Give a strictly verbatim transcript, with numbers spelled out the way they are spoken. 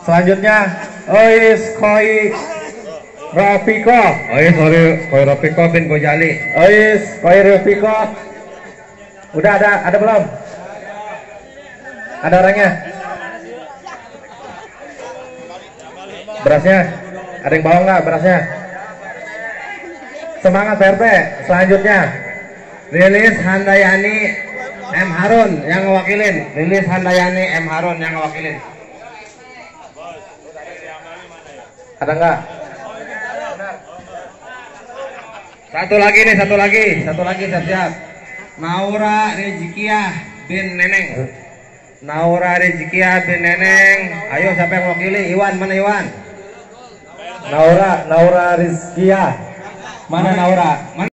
Selanjutnya Ois Koi Rafiko. Ois Koi Rafiko bin Gojali. Ois Koi Rafiko. Udah ada, ada belum? Ada orangnya? Berasnya? Ada yang bawa nggak berasnya? Semangat P R T. Selanjutnya Lilis Handayani M Harun yang ngewakilin. Lilis Handayani M Harun yang ngewakilin. Ada nggak? Satu lagi nih, satu lagi, satu lagi siap-siap. Naura Rezikia bin Neneng. Naura Rezikia bin Neneng. Ayo siapa yang mewakili? Iwan, mana Iwan? Naura, Naura Rizkia. Mana Naura? Mana?